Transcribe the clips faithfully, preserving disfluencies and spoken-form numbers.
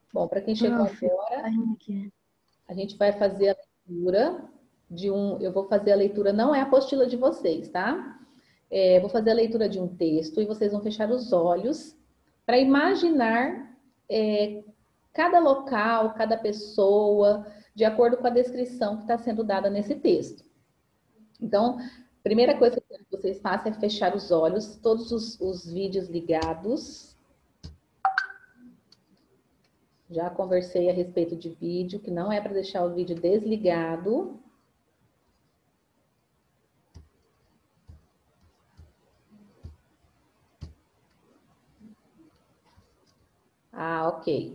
Bom, para quem chegou agora, a gente vai fazer a leitura de um... Eu vou fazer a leitura, não é a apostila de vocês, tá? É, vou fazer a leitura de um texto e vocês vão fechar os olhos para imaginar é, cada local, cada pessoa, de acordo com a descrição que está sendo dada nesse texto. Então, a primeira coisa que vocês façam é fechar os olhos, todos os, os vídeos ligados. Já conversei a respeito de vídeo, que não é para deixar o vídeo desligado. Ah, ok.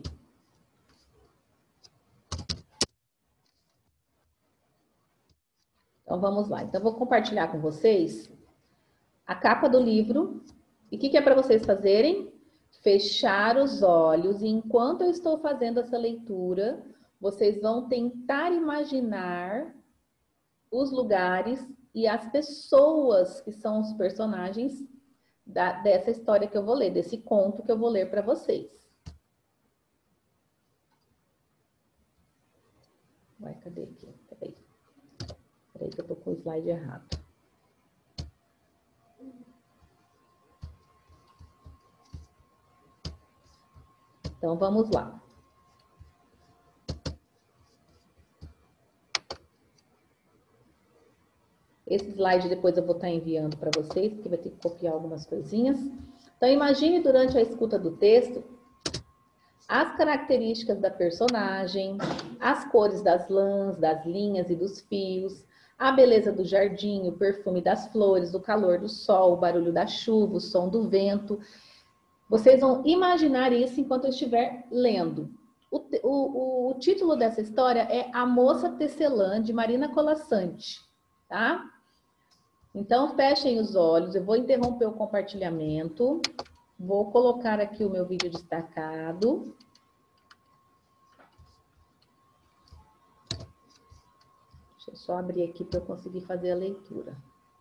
Então, vamos lá. Então, eu vou compartilhar com vocês a capa do livro. E o que, que é para vocês fazerem? Fechar os olhos. E enquanto eu estou fazendo essa leitura, vocês vão tentar imaginar os lugares e as pessoas que são os personagens da, dessa história que eu vou ler, desse conto que eu vou ler para vocês. Vai, cadê aqui? Peraí. Peraí que eu tô com o slide errado. Então, vamos lá. Esse slide depois eu vou estar enviando para vocês, porque vai ter que copiar algumas coisinhas. Então, imagine durante a escuta do texto as características da personagem, as cores das lãs, das linhas e dos fios, a beleza do jardim, o perfume das flores, o calor do sol, o barulho da chuva, o som do vento. Vocês vão imaginar isso enquanto eu estiver lendo. O, o, o título dessa história é A Moça Tecelã, de Marina Colasanti, tá? Então, fechem os olhos, eu vou interromper o compartilhamento, vou colocar aqui o meu vídeo destacado. Deixa eu só abrir aqui para eu conseguir fazer a leitura.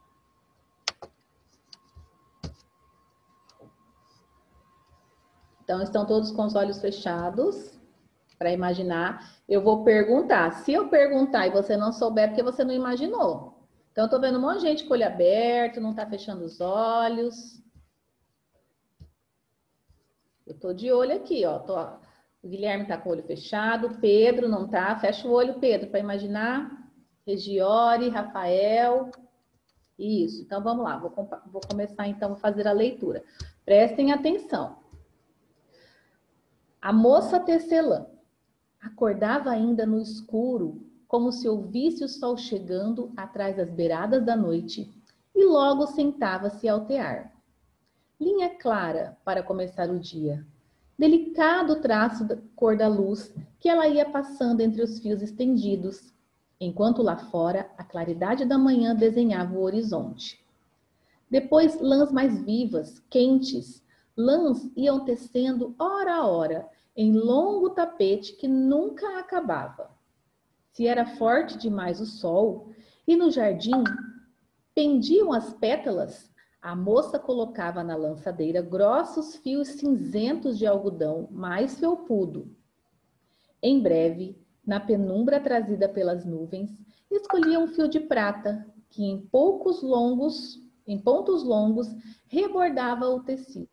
Então, estão todos com os olhos fechados, para imaginar. Eu vou perguntar. Se eu perguntar e você não souber, é porque você não imaginou. Então, eu tô vendo um monte de gente com o olho aberto, não tá fechando os olhos. Eu tô de olho aqui, ó. Tô, o Guilherme tá com o olho fechado, Pedro não tá. Fecha o olho, Pedro, para imaginar. Regiore, Rafael. Isso. Então, vamos lá. Vou, vou começar, então, a fazer a leitura. Prestem atenção. A moça tecelã acordava ainda no escuro, como se ouvisse o sol chegando atrás das beiradas da noite, e logo sentava-se ao tear. Linha clara para começar o dia, delicado traço da cor da luz que ela ia passando entre os fios estendidos, enquanto lá fora a claridade da manhã desenhava o horizonte. Depois lãs mais vivas, quentes, lãs iam tecendo hora a hora, em longo tapete que nunca acabava. Se era forte demais o sol, e no jardim pendiam as pétalas, a moça colocava na lançadeira grossos fios cinzentos de algodão mais felpudo. Em breve, na penumbra trazida pelas nuvens, escolhia um fio de prata, que em poucos longos, em pontos longos, rebordava o tecido.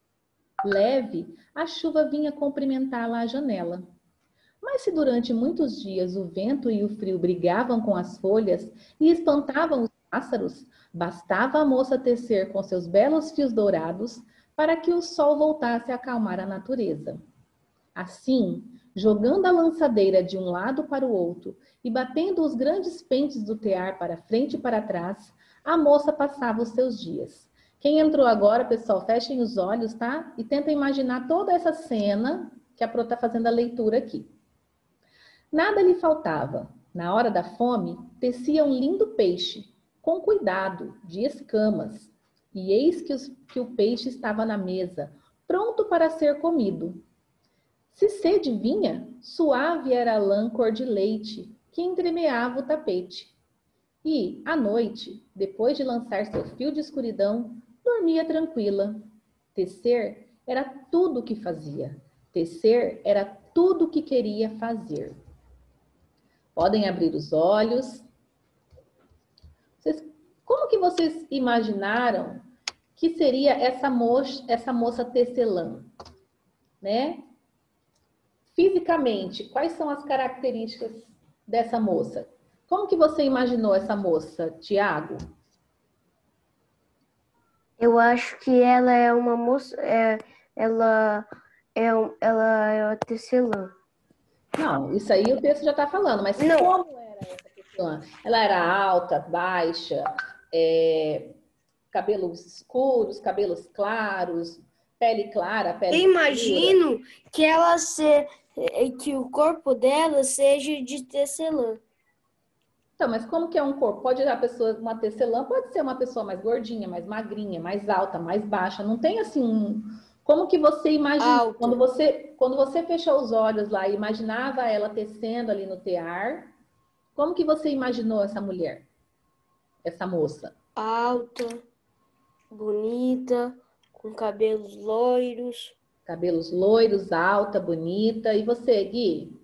Leve, a chuva vinha cumprimentá-la à janela. Mas se durante muitos dias o vento e o frio brigavam com as folhas e espantavam os pássaros, bastava a moça tecer com seus belos fios dourados para que o sol voltasse a acalmar a natureza. Assim, jogando a lançadeira de um lado para o outro e batendo os grandes pentes do tear para frente e para trás, a moça passava os seus dias. Quem entrou agora, pessoal, fechem os olhos, tá? E tentem imaginar toda essa cena que a Pro está fazendo a leitura aqui. Nada lhe faltava. Na hora da fome, tecia um lindo peixe, com cuidado, de escamas. E eis que, os, que o peixe estava na mesa, pronto para ser comido. Se sede vinha, suave era a lã cor de leite, que entremeava o tapete. E, à noite, depois de lançar seu fio de escuridão, dormia tranquila. Tecer era tudo o que fazia. Tecer era tudo o que queria fazer. Podem abrir os olhos. Vocês, como que vocês imaginaram que seria essa moça, essa moça tecelã, né? Fisicamente, quais são as características dessa moça? Como que você imaginou essa moça, Tiago? Eu acho que ela é uma moça, é, ela é, um- ela é uma tecelã. Não, isso aí o texto já está falando, mas Não, como era essa tecelã? Ela era alta, baixa, é, cabelos escuros, cabelos claros, pele clara, pele eu escura. imagino que ela se, que o corpo dela seja de tecelã. Então, mas como que é um corpo? Pode ser a pessoa, uma tecelã, pode ser uma pessoa mais gordinha, mais magrinha, mais alta, mais baixa. Não tem assim um. Como que você imagina? Alta. Quando você, quando você fechou os olhos lá e imaginava ela tecendo ali no tear, como que você imaginou essa mulher? Essa moça? Alta, bonita, com cabelos loiros. Cabelos loiros, alta, bonita. E você, Gui?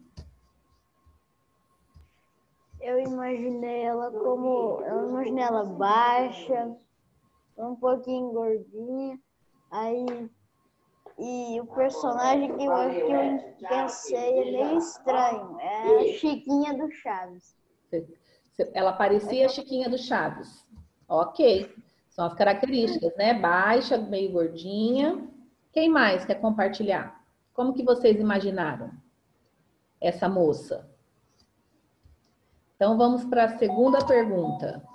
Eu imaginei ela como. Eu imaginei ela baixa, um pouquinho gordinha. Aí. E o personagem que eu, que eu pensei é meio estranho. É a Chiquinha do Chaves. Ela parecia a Chiquinha do Chaves. Ok. São as características, né? Baixa, meio gordinha. Quem mais quer compartilhar? Como que vocês imaginaram essa moça? Então vamos para a segunda pergunta.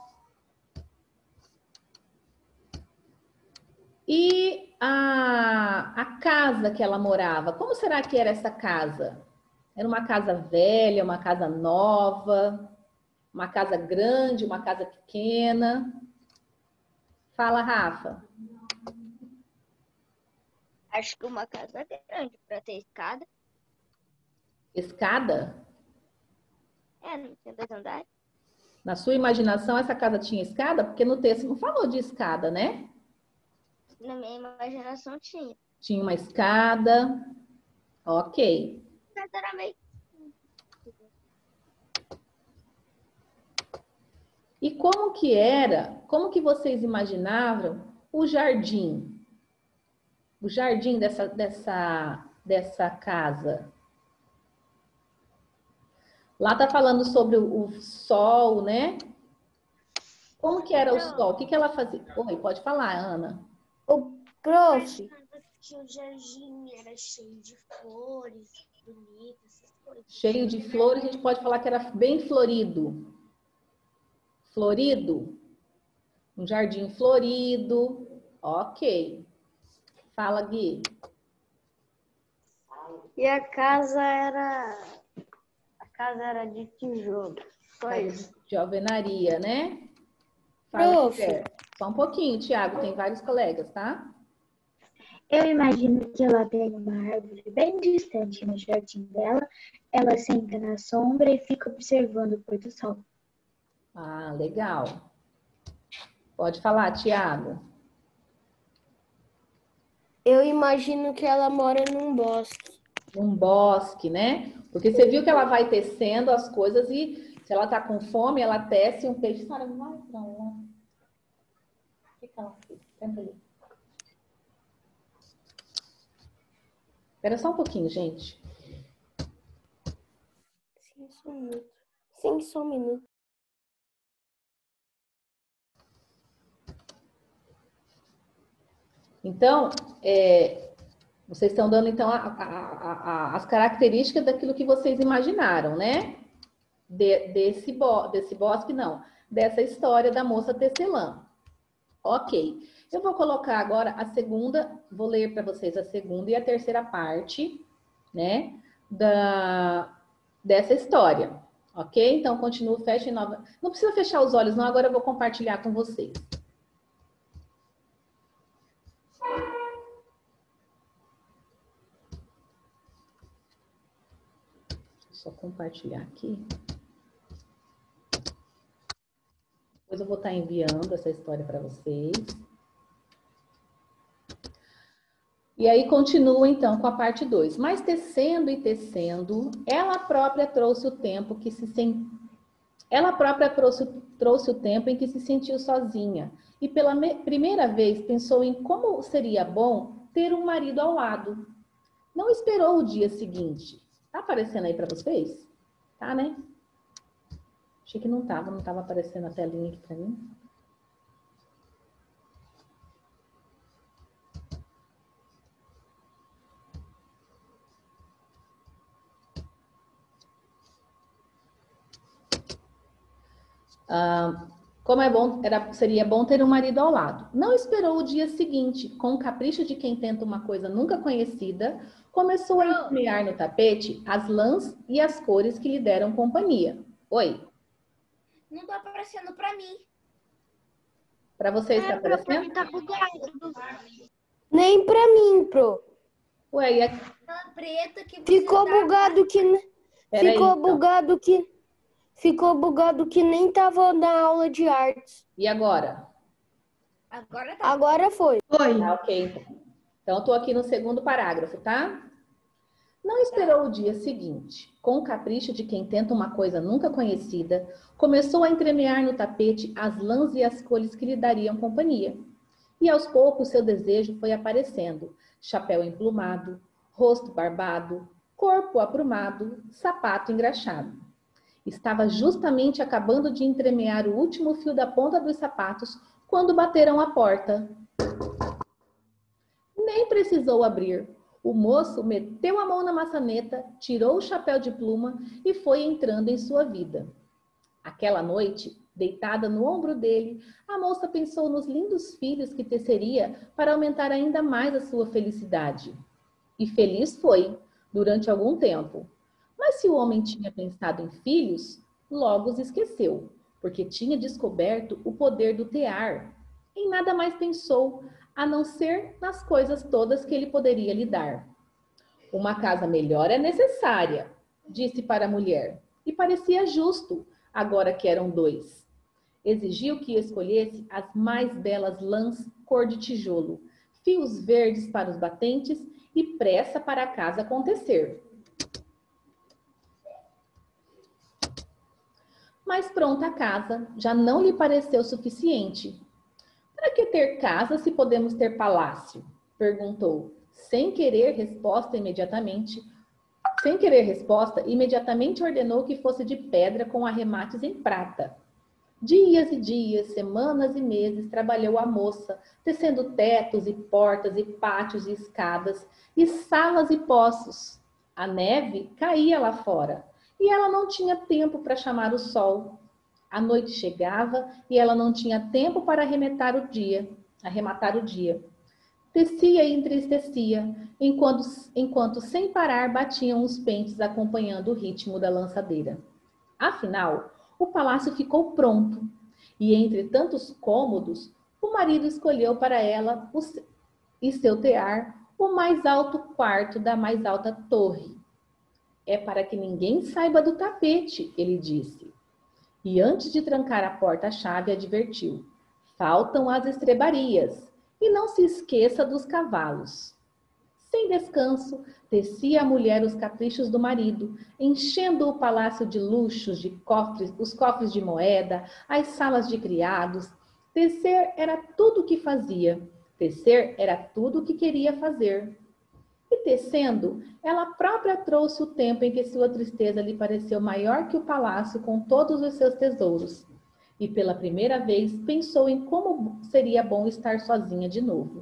E a, a casa que ela morava, como será que era essa casa? Era uma casa velha, uma casa nova, uma casa grande, uma casa pequena? Fala, Rafa. Acho que uma casa grande para ter escada. Escada? É, não tinha dois andares. Na sua imaginação, essa casa tinha escada? Porque no texto não falou de escada, né? Na minha imaginação tinha. Tinha uma escada. Ok. A casa era meio. E como que era, como que vocês imaginavam o jardim? O jardim dessa, dessa, dessa casa? Lá tá falando sobre o, o sol, né? Como que era o sol? O que que ela fazia? Oi, pode falar, Ana. O prof, Que o jardim era cheio de flores bonitas, essas coisas. Cheio de flores, a gente pode falar que era bem florido. Florido? Um jardim florido. Ok. Fala, Gui. E a casa era. A casa era de tijolo. Só Casa isso. de alvenaria, né? Fala, prof, Esther. Só um pouquinho, Tiago. Tem vários colegas, tá? Eu imagino que ela tem uma árvore bem distante no jardim dela, ela senta na sombra e fica observando o pôr do sol. Ah, legal. Pode falar, Tiago. eu imagino que ela mora num bosque. Um bosque, né? Porque você viu que ela vai tecendo as coisas e se ela tá com fome, ela tece um peixe. Sara, vai pra lá. O que que ela fez? Senta ali. Espera só um pouquinho, gente. Sim, só um minuto. Sim, só um minuto. Então, é, vocês estão dando então a, a, a, as características daquilo que vocês imaginaram, né? De, desse, bo, desse bosque, não. Dessa história da moça tecelã. Ok. Eu vou colocar agora a segunda, vou ler para vocês a segunda e a terceira parte, né? Da, dessa história. Ok? Então, continuo, feche nova. Não precisa fechar os olhos, não. Agora eu vou compartilhar com vocês. Só compartilhar aqui. Depois eu vou estar enviando essa história para vocês. E aí continua então com a parte dois. Mas tecendo e tecendo, ela própria trouxe o tempo que se sen... ela própria trouxe, trouxe o tempo em que se sentiu sozinha. E pela me... primeira vez pensou em como seria bom ter um marido ao lado. Não esperou o dia seguinte. Tá aparecendo aí para vocês? Tá, né? Achei que não tava, não tava aparecendo a telinha aqui para mim. Ah, como é bom, era, seria bom ter um marido ao lado. Não esperou o dia seguinte, com o capricho de quem tenta uma coisa nunca conhecida, começou a encaminhar no tapete as lãs e as cores que lhe deram companhia. Oi? Não tá aparecendo pra mim. Para vocês É, tá pra aparecendo? mim tá bugado. Nem pra mim, pro. Ué, e a... Aquela preta que você Ficou tá... bugado que... Peraí, Ficou então. bugado que... Ficou bugado que nem tava na aula de artes. E agora? Agora tá. Agora foi. Tá, ok, então. Então, eu tô aqui no segundo parágrafo, tá? Não esperou o dia seguinte. Com o capricho de quem tenta uma coisa nunca conhecida, começou a entremear no tapete as lãs e as cores que lhe dariam companhia. E aos poucos seu desejo foi aparecendo. Chapéu emplumado, rosto barbado, corpo aprumado, sapato engraxado. Estava justamente acabando de entremear o último fio da ponta dos sapatos quando bateram à porta. Nem precisou abrir. O moço meteu a mão na maçaneta, tirou o chapéu de pluma e foi entrando em sua vida. Aquela noite, deitada no ombro dele, a moça pensou nos lindos filhos que teceria para aumentar ainda mais a sua felicidade. E feliz foi, durante algum tempo. Mas se o homem tinha pensado em filhos, logo os esqueceu, porque tinha descoberto o poder do tear. Em nada mais pensou, a não ser nas coisas todas que ele poderia lhe dar. Uma casa melhor é necessária, disse para a mulher, e parecia justo, agora que eram dois. Exigiu que escolhesse as mais belas lãs cor de tijolo, fios verdes para os batentes e pressa para a casa acontecer. Mas pronta a casa já não lhe pareceu suficiente. Para que ter casa se podemos ter palácio? Perguntou, sem querer resposta imediatamente. Sem querer resposta, imediatamente ordenou que fosse de pedra com arremates em prata. Dias e dias, semanas e meses trabalhou a moça, tecendo tetos e portas e pátios e escadas, e salas e poços. A neve caía lá fora, e ela não tinha tempo para chamar o sol. A noite chegava e ela não tinha tempo para arrematar o dia. Arrematar o dia. Tecia e entristecia, enquanto, enquanto sem parar batiam os pentes acompanhando o ritmo da lançadeira. Afinal, o palácio ficou pronto, e entre tantos cômodos, o marido escolheu para ela o, e seu tear o mais alto quarto da mais alta torre. É para que ninguém saiba do tapete, ele disse. E antes de trancar a porta-chave, advertiu: faltam as estrebarias, e não se esqueça dos cavalos. Sem descanso, tecia a mulher os caprichos do marido, enchendo o palácio de luxos, de cofres, os cofres de moeda, as salas de criados. Tecer era tudo o que fazia, tecer era tudo o que queria fazer. E tecendo, ela própria trouxe o tempo em que sua tristeza lhe pareceu maior que o palácio com todos os seus tesouros. E pela primeira vez pensou em como seria bom estar sozinha de novo.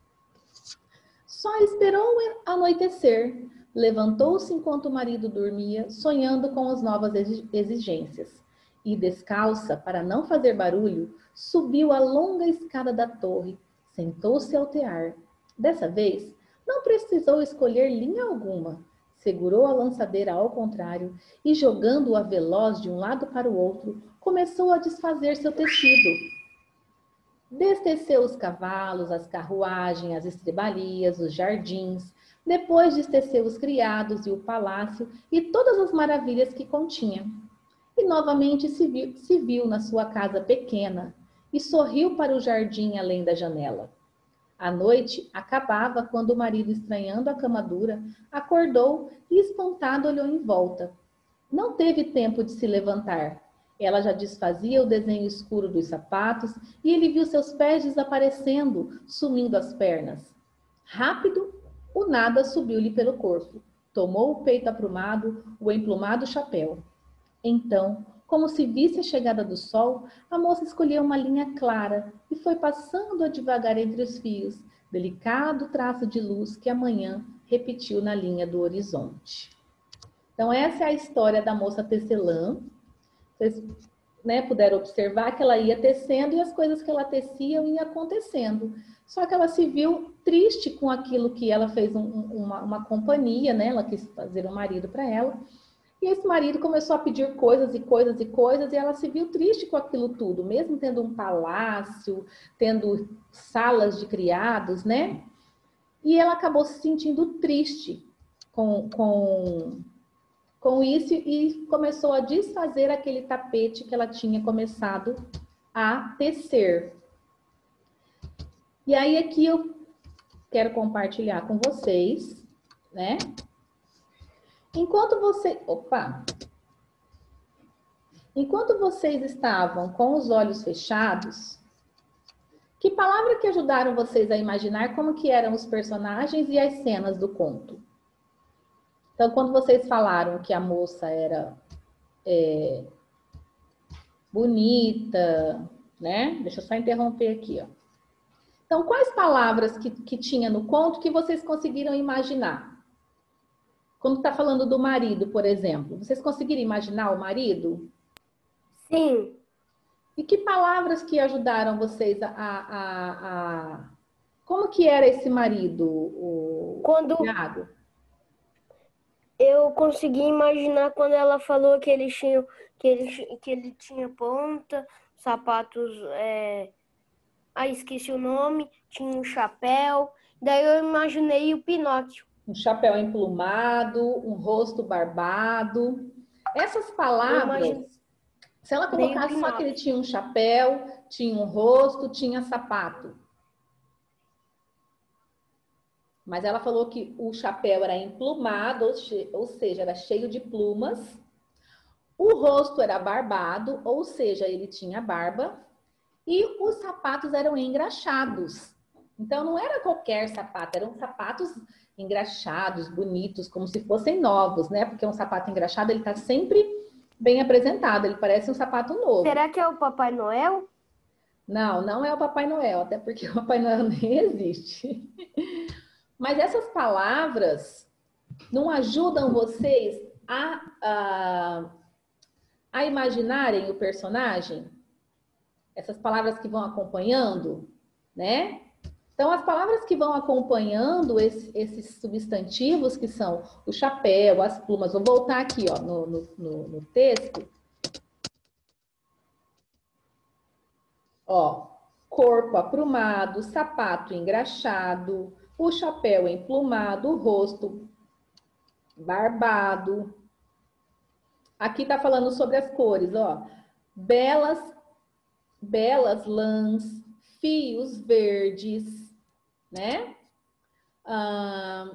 Só esperou anoitecer. Levantou-se enquanto o marido dormia, sonhando com as novas exigências. E descalça, para não fazer barulho, subiu a longa escada da torre. Sentou-se ao tear. Dessa vez, não precisou escolher linha alguma. Segurou a lançadeira ao contrário e, jogando-a veloz de um lado para o outro, começou a desfazer seu tecido. Desteceu os cavalos, as carruagens, as estrebarias, os jardins. Depois desteceu os criados e o palácio e todas as maravilhas que continha. E novamente se viu, se viu na sua casa pequena e sorriu para o jardim além da janela. A noite acabava quando o marido, estranhando a cama dura, acordou e, espantado, olhou em volta. Não teve tempo de se levantar. Ela já desfazia o desenho escuro dos sapatos e ele viu seus pés desaparecendo, sumindo as pernas. Rápido, o nada subiu-lhe pelo corpo. Tomou o peito aprumado, o emplumado chapéu. Então, como se visse a chegada do sol, a moça escolheu uma linha clara e foi passando-a devagar entre os fios, delicado traço de luz que a manhã repetiu na linha do horizonte. Então, essa é a história da moça tecelã. Vocês, né, puderam observar que ela ia tecendo e as coisas que ela tecia iam acontecendo. Só que ela se viu triste com aquilo que ela fez um, uma, uma companhia, né? Ela quis fazer um marido para ela. E esse marido começou a pedir coisas e coisas e coisas, e ela se viu triste com aquilo tudo, mesmo tendo um palácio, tendo salas de criados, né? E ela acabou se sentindo triste com, com, com isso e começou a desfazer aquele tapete que ela tinha começado a tecer. E aí aqui eu quero compartilhar com vocês, né? Enquanto você... Opa! Enquanto vocês estavam com os olhos fechados, que palavra que ajudaram vocês a imaginar como que eram os personagens e as cenas do conto? Então, quando vocês falaram que a moça era é, bonita, né? Deixa eu só interromper aqui, ó. Então, quais palavras que, que tinha no conto que vocês conseguiram imaginar? Quando está falando do marido, por exemplo, vocês conseguiram imaginar o marido? Sim. E que palavras que ajudaram vocês a... a, a... Como que era esse marido, o Quando Thiago? eu consegui imaginar quando ela falou que ele tinha, que ele, que ele tinha ponta, sapatos... É... Ah, esqueci o nome, tinha um chapéu. Daí eu imaginei o Pinóquio. Um chapéu emplumado, um rosto barbado. Essas palavras, imagine... se ela colocasse só que ele tinha um chapéu, tinha um rosto, tinha sapato. Mas ela falou que o chapéu era emplumado, ou seja, era cheio de plumas. O rosto era barbado, ou seja, ele tinha barba. E os sapatos eram engraxados. Então, não era qualquer sapato, eram sapatos engraxados, bonitos, como se fossem novos, né? Porque um sapato engraxado, ele tá sempre bem apresentado, ele parece um sapato novo. Será que é o Papai Noel? Não, não é o Papai Noel, até porque o Papai Noel nem existe. Mas essas palavras não ajudam vocês a, a, a imaginarem o personagem? Essas palavras que vão acompanhando, né? Então, as palavras que vão acompanhando esse, esses substantivos, que são o chapéu, as plumas. Vou voltar aqui, ó, no, no, no texto. Ó, corpo aprumado, sapato engraxado, o chapéu emplumado, o rosto barbado. Aqui tá falando sobre as cores, ó. Belas belas lãs, fios verdes, né? Ah,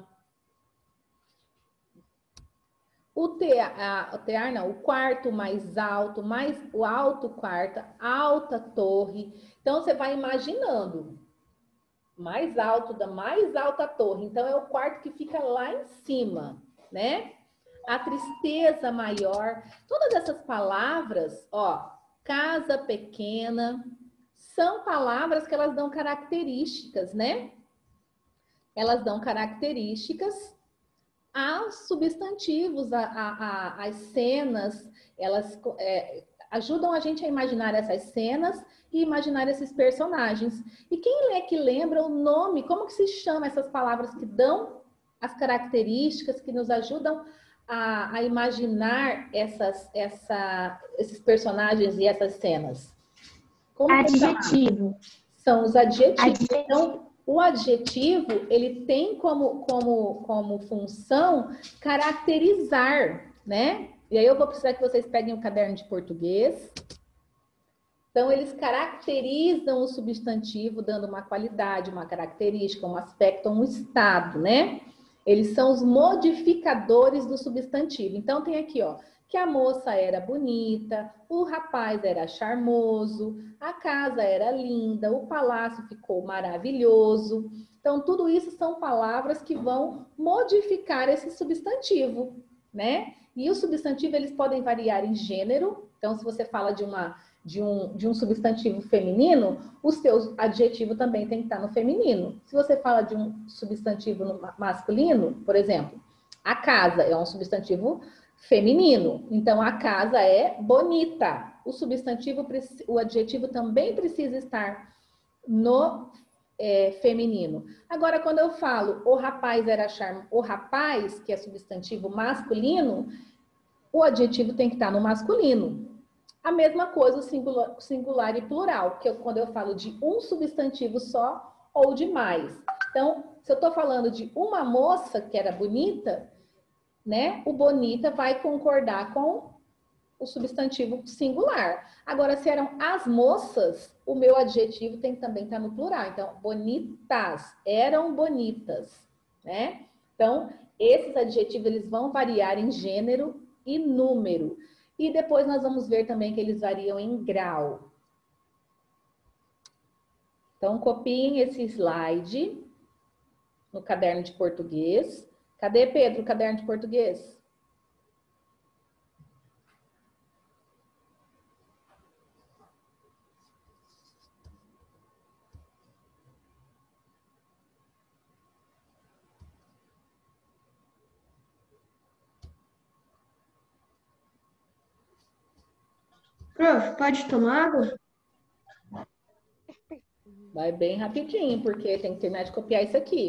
o tear, o tear não, o quarto mais alto, mais o alto quarto, alta torre. Então você vai imaginando, mais alto da mais alta torre. Então é o quarto que fica lá em cima, né? A tristeza maior. Todas essas palavras, ó, casa pequena, são palavras que elas dão características, né? Elas dão características aos substantivos, a, a, a, as cenas, elas é, ajudam a gente a imaginar essas cenas e imaginar esses personagens. E quem é que lembra o nome, como que se chama essas palavras que dão as características, que nos ajudam A, a imaginar essas, essa, esses personagens e essas cenas? Como adjetivo. São os adjetivos. Adjetivo. Então, o adjetivo, ele tem como, como, como função caracterizar, né? E aí eu vou precisar que vocês peguem o caderno de português Então, eles caracterizam o substantivo, dando uma qualidade, uma característica, um aspecto, um estado, né? Eles são os modificadores do substantivo. Então, tem aqui, ó, que a moça era bonita, o rapaz era charmoso, a casa era linda, o palácio ficou maravilhoso. Então, tudo isso são palavras que vão modificar esse substantivo, né? E os substantivos, eles podem variar em gênero. Então, se você fala de uma De um, de um substantivo feminino, o seu adjetivo também tem que estar no feminino. Se você fala de um substantivo no masculino, por exemplo, a casa é um substantivo feminino. Então, a casa é bonita. O substantivo, o adjetivo também precisa estar no é, feminino. Agora, quando eu falo o rapaz era charme, o rapaz, que é substantivo masculino, o adjetivo tem que estar no masculino. A mesma coisa, singular, singular e plural, que eu, quando eu falo de um substantivo só ou de mais. Então, se eu estou falando de uma moça que era bonita, né? O bonita vai concordar com o substantivo singular. Agora, se eram as moças, o meu adjetivo tem que também estar no plural. Então, bonitas, eram bonitas, né? Então, esses adjetivos, eles vão variar em gênero e número. E depois nós vamos ver também que eles variam em grau. Então, copiem esse slide no caderno de português. Cadê, Pedro, o caderno de português? Prof, pode tomar água? Vai bem rapidinho, porque tem que terminar de copiar isso aqui.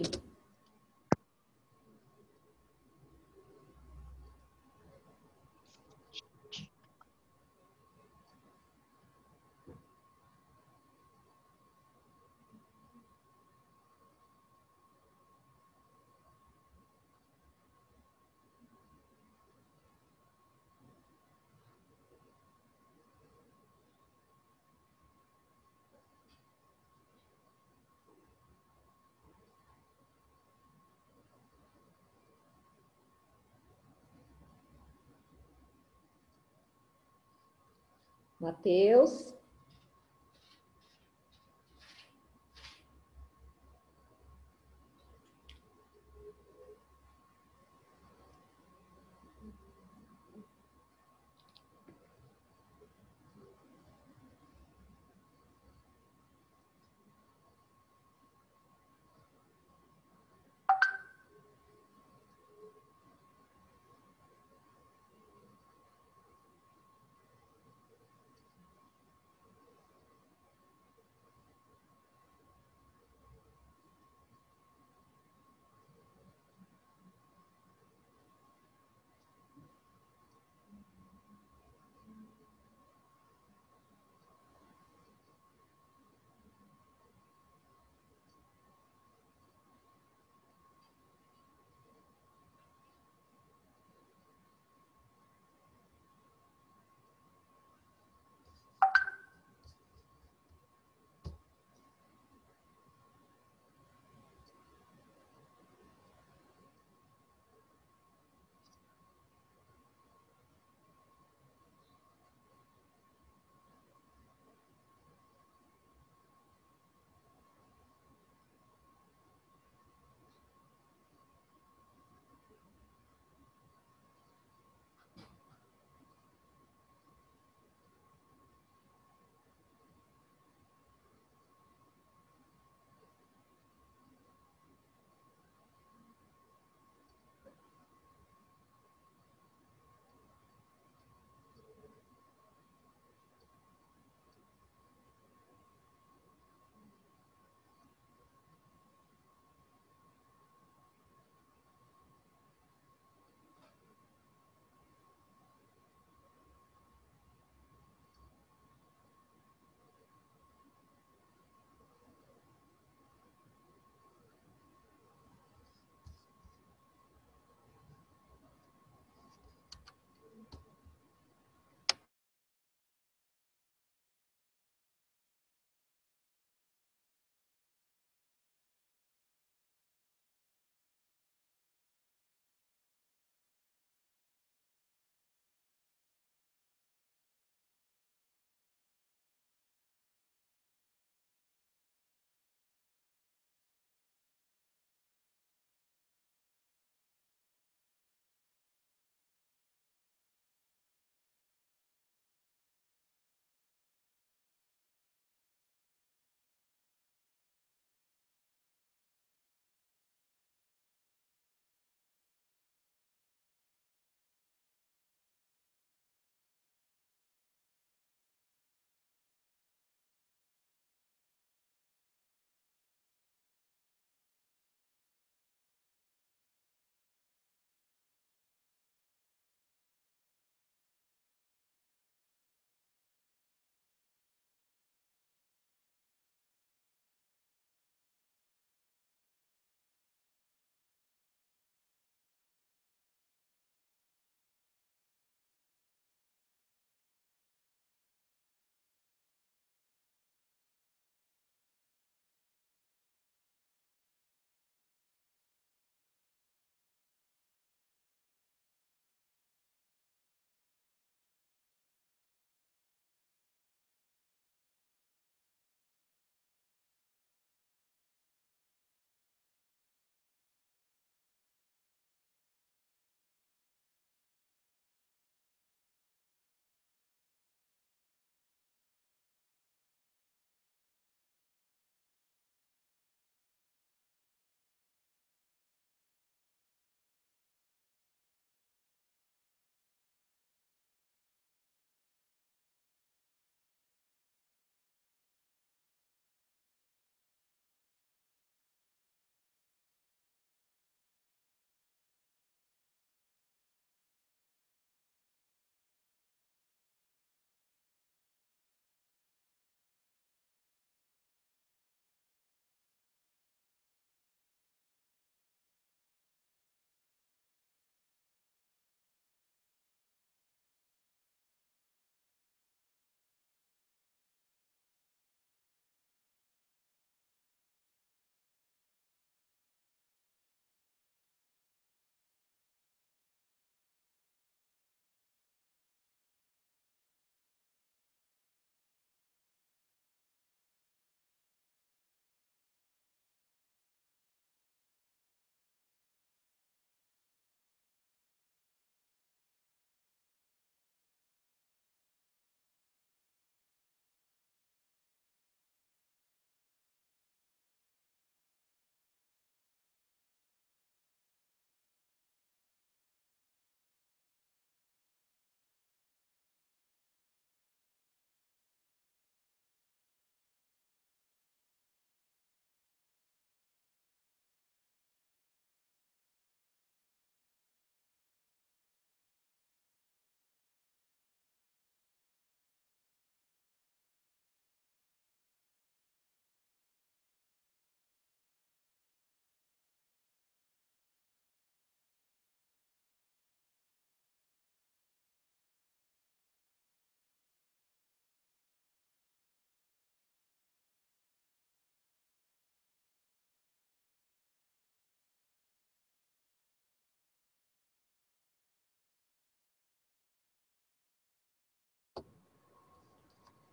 Mateus.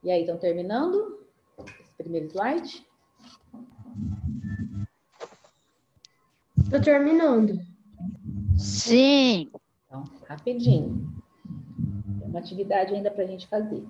E aí, estão terminando esse primeiro slide? Tô terminando. Sim. Então, rapidinho. Tem uma atividade ainda para a gente fazer.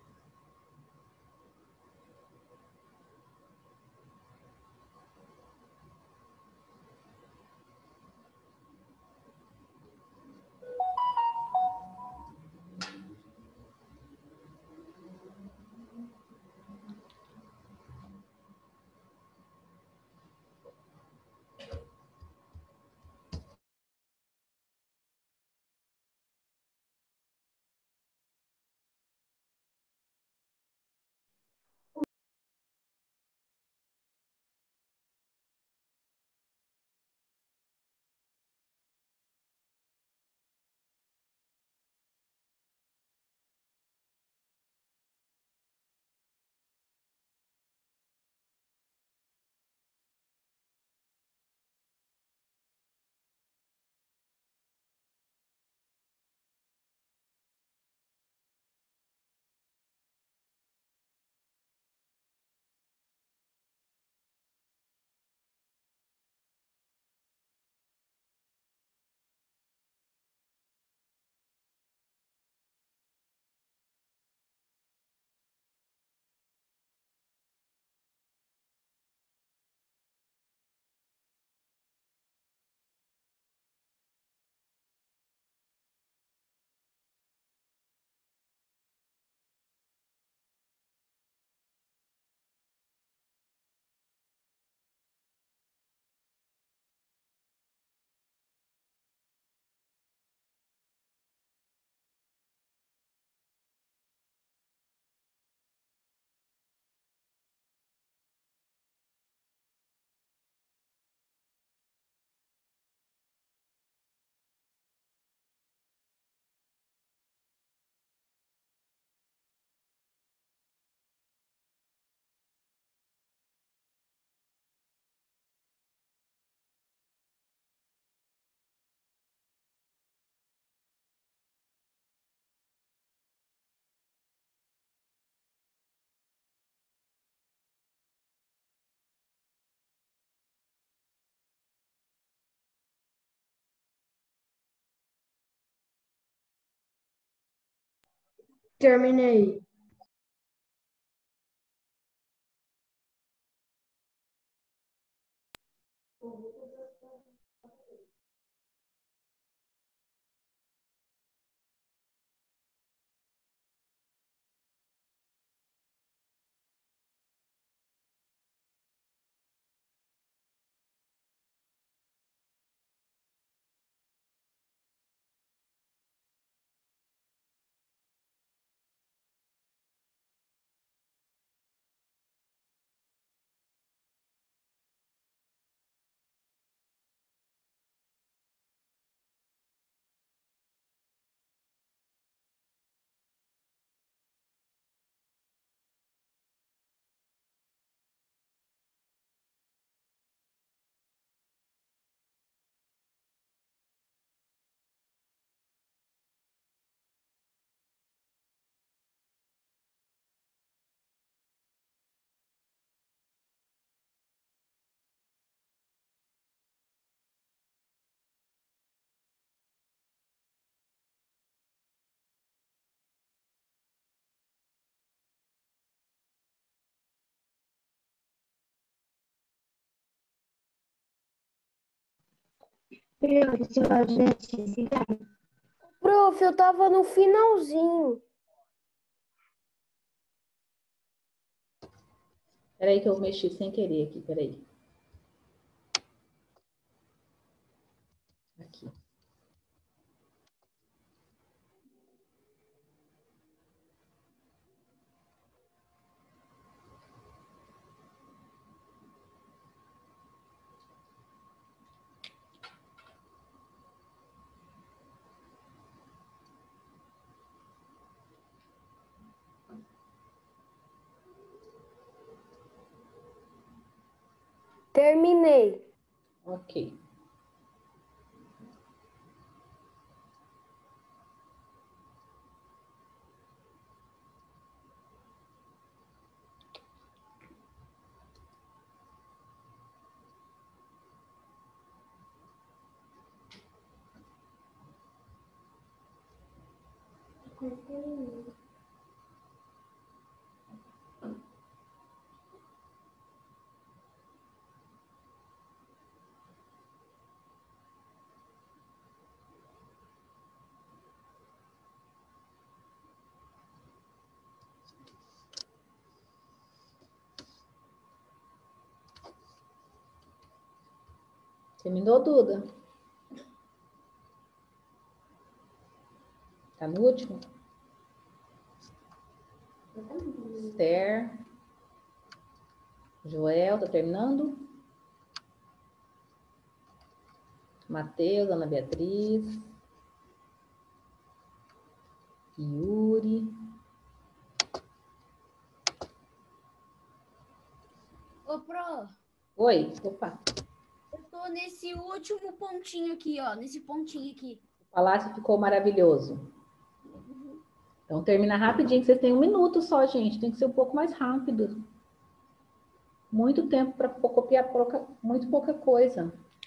Terminei. Professor, eletricidade. Prof, eu tava no finalzinho. Peraí que eu mexi sem querer aqui, peraí. Aqui. Terminei. Ok. Terminou, Duda? Tá no último? Esther. Joel, tá terminando? Matheus, Ana Beatriz. Yuri. Ô, Pro, Oi, opa. eu tô nesse último pontinho aqui, ó. Nesse pontinho aqui. O palácio ficou maravilhoso. Então termina rapidinho, que vocês têm um minuto só, gente. Tem que ser um pouco mais rápido. Muito tempo para copiar pouca, muito pouca coisa.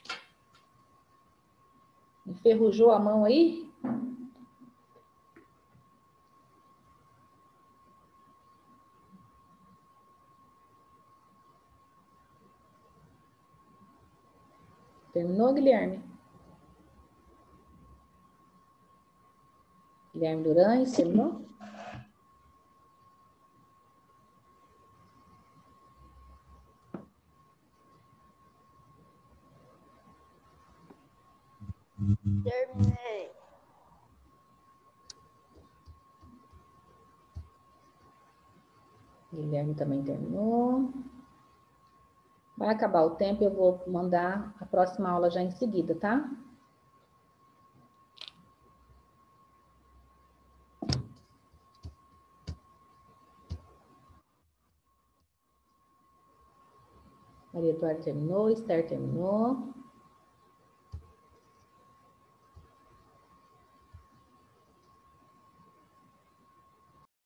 Enferrujou a mão aí? Terminou, Guilherme? Guilherme Durães, terminou? Terminei. Guilherme também terminou. Vai acabar o tempo, eu vou mandar a próxima aula já em seguida, tá? Maria Eduarda terminou, Esther terminou.